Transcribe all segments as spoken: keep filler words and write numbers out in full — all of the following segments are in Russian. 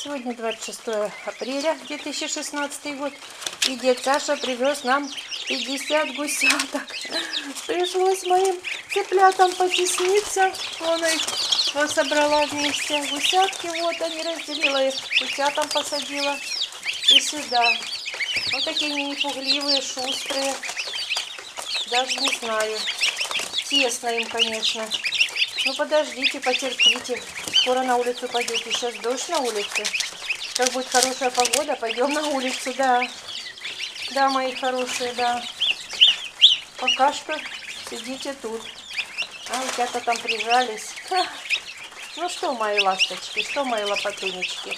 Сегодня двадцать шестое апреля две тысячи шестнадцатый год. И дед Саша привез нам пятьдесят гусяток. Пришлось моим цыплятам потесниться. Он их собрала вместе. Гусятки, вот они, разделила их. Гусятам посадила. И сюда. Вот такие они непугливые, шустрые. Даже не знаю. Тесно им, конечно. Ну подождите, потерпите. Скоро на улицу пойдете. Сейчас дождь на улице. Как будет хорошая погода, пойдем на улицу, да. Да, мои хорошие, да. Пока что сидите тут. А утята там прижались. Ха. Ну что, мои ласточки, что, мои лопатунечки?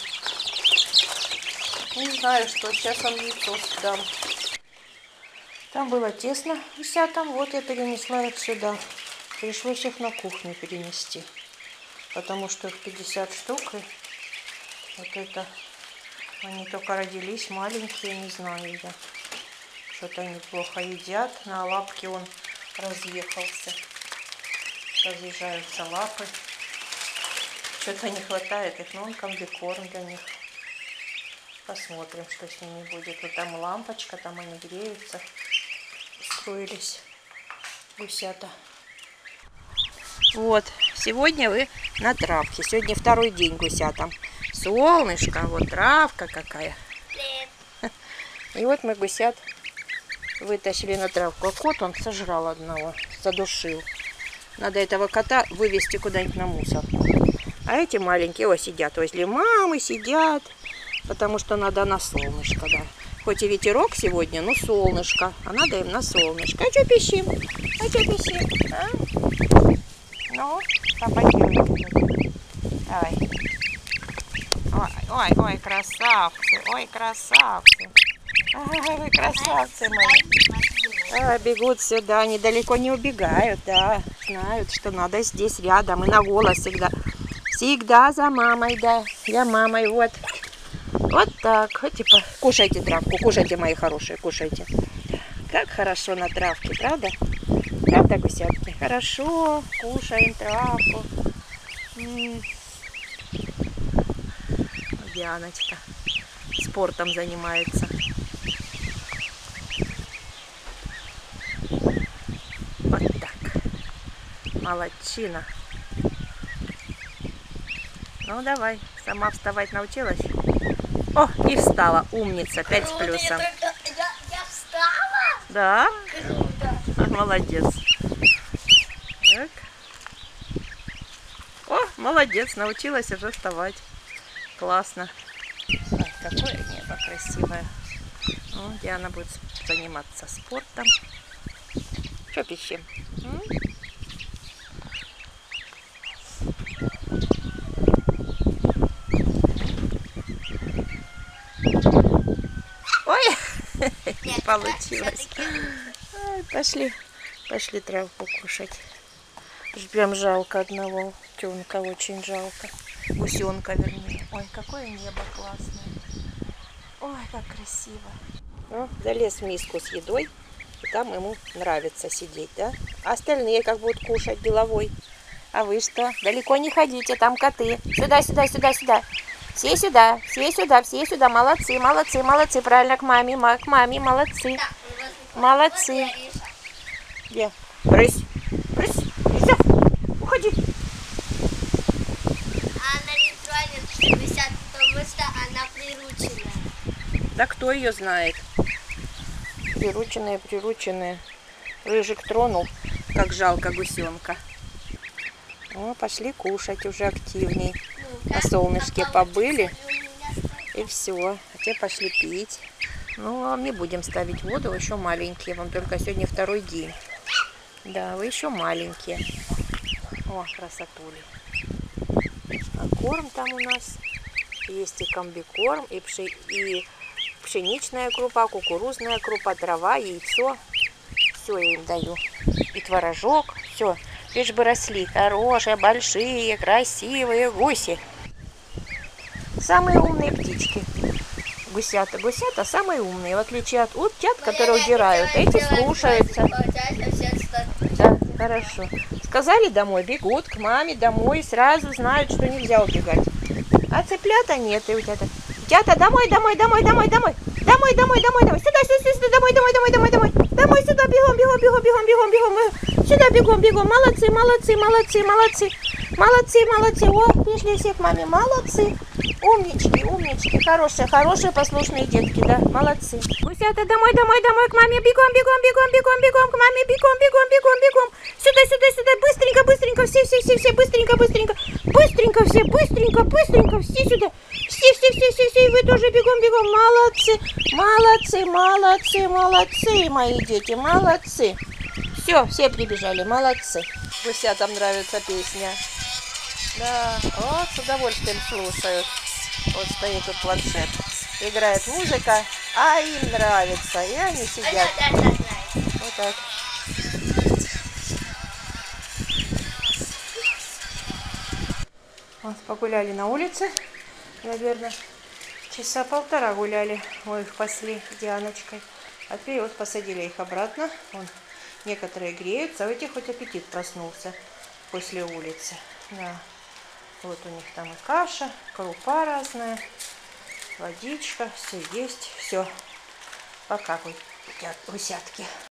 Не знаю, что. Сейчас вам яйцо дам. Там было тесно гусятам. Вот я перенесла их сюда. Пришлось их на кухню перенести, потому что их пятьдесят штук, и вот это, они только родились, маленькие, не знаю я, что-то они плохо едят, на лапке он разъехался, разъезжаются лапы, что-то не хватает их, но он комбикорм для них, посмотрим, что с ними будет. Вот там лампочка, там они греются, устроились гусята. Вот, сегодня вы на травке. Сегодня второй день гусятам. Солнышко, вот травка какая. И вот мы гусят вытащили на травку. А кот, он сожрал одного, задушил. Надо этого кота вывести куда-нибудь на мусор. А эти маленькие, о, сидят возле мамы, сидят. Потому что надо на солнышко, да. Хоть и ветерок сегодня, но солнышко. А надо им на солнышко. А что пищим? А что пищим? А? Ну, попадем. Давай. Ой, ой, ой, красавцы, ой, красавцы. Ай, вы красавцы мои. А, бегут сюда, они далеко не убегают, да. Знают, что надо здесь рядом. И на голос всегда. Всегда за мамой, да. Я мамой, вот. Вот так. Вот, типа, кушайте травку, кушайте, мои хорошие, кушайте. Как хорошо на травке, правда? Правда, гусятки? Хорошо, кушаем травку. М-м. Дианочка спортом занимается. Вот так. Молодчина. Ну, давай. Сама вставать научилась? О, и встала. Умница. Пять с плюсом. Я, я встала? Да? Молодец. Так. О, молодец, научилась уже вставать. Классно. Ой, какое небо красивое. Ну, Диана будет заниматься спортом. Что пищим? М? Ой, не получилось. Ой, пошли. Пошли травку кушать. Прям жалко одного тёнка, очень жалко. Гусенка, вернее. Ой, какое небо классное. Ой, как красиво. Ну, залез в миску с едой. И там ему нравится сидеть, да? А остальные как будут кушать деловой. А вы что? Далеко не ходите, там коты. Сюда, сюда, сюда, сюда. Все сюда, все сюда, все сюда. Молодцы, молодцы, молодцы. Правильно, к маме, к маме, молодцы. Молодцы. Где? Брысь, брысь, все, уходи. Она не тронет гусят, потому что она прирученная. Да кто ее знает? Прирученные, прирученные. Рыжик тронул, как жалко гусенка. О, пошли кушать уже активней. На солнышке побыли. И все. А те пошли пить. Ну, а мы будем ставить воду, еще маленькие. Вам только сегодня второй день. Да, вы еще маленькие. О, красотули. А корм там у нас есть и комбикорм, и, пши... и пшеничная крупа, кукурузная крупа, трава, яйцо. Все я им даю. И творожок. Все. Лишь бы росли. Хорошие, большие, красивые гуси. Самые умные птички. Гусята. Гусята самые умные, в отличие от утят, которые удирают. Эти слушаются. Да, хорошо. Сказали домой, бегут к маме домой, сразу знают, что нельзя убегать. А цыплята нет, и утята. Утята, домой, домой, домой, домой, домой. Домой, домой, домой, домой. Сюда, сюда, сюда, домой, домой, домой, домой, домой. Домой сюда, бегом, бегом, бегом, бегом, бегом, бегом. Сюда бегом, бегом. Молодцы, молодцы, молодцы, молодцы. Молодцы, молодцы. О, пришли все к маме. Молодцы. Умнички, умнички. Хорошие, хорошие, послушные детки, да. Молодцы. Гусята, домой, домой, домой, к маме. Бегом, бегом, бегом, бегом, бегом, к маме. Бегом, бегом, бегом, бегом. Сюда, сюда, сюда. Быстренько, быстренько. Все, все, все, все. Быстренько, быстренько. Быстренько все, быстренько, быстренько. Все сюда. Все, все, все, все, все. И вы тоже бегом, бегом. Молодцы. Молодцы, молодцы, молодцы, мои дети. Молодцы. Все, все прибежали. Молодцы. Гусятам нравится песня. Да, вот с удовольствием слушают. Вот стоит тут планшет, играет музыка, а им нравится, и они сидят. Вот так. Вот погуляли на улице, наверное, часа полтора гуляли. Мы их пасли с Дианочкой. А теперь вот посадили их обратно. Вон, некоторые греются, а у этих хоть аппетит проснулся после улицы. Да. Вот у них там и каша, крупа разная, водичка, все есть, все. Пока, гусятки.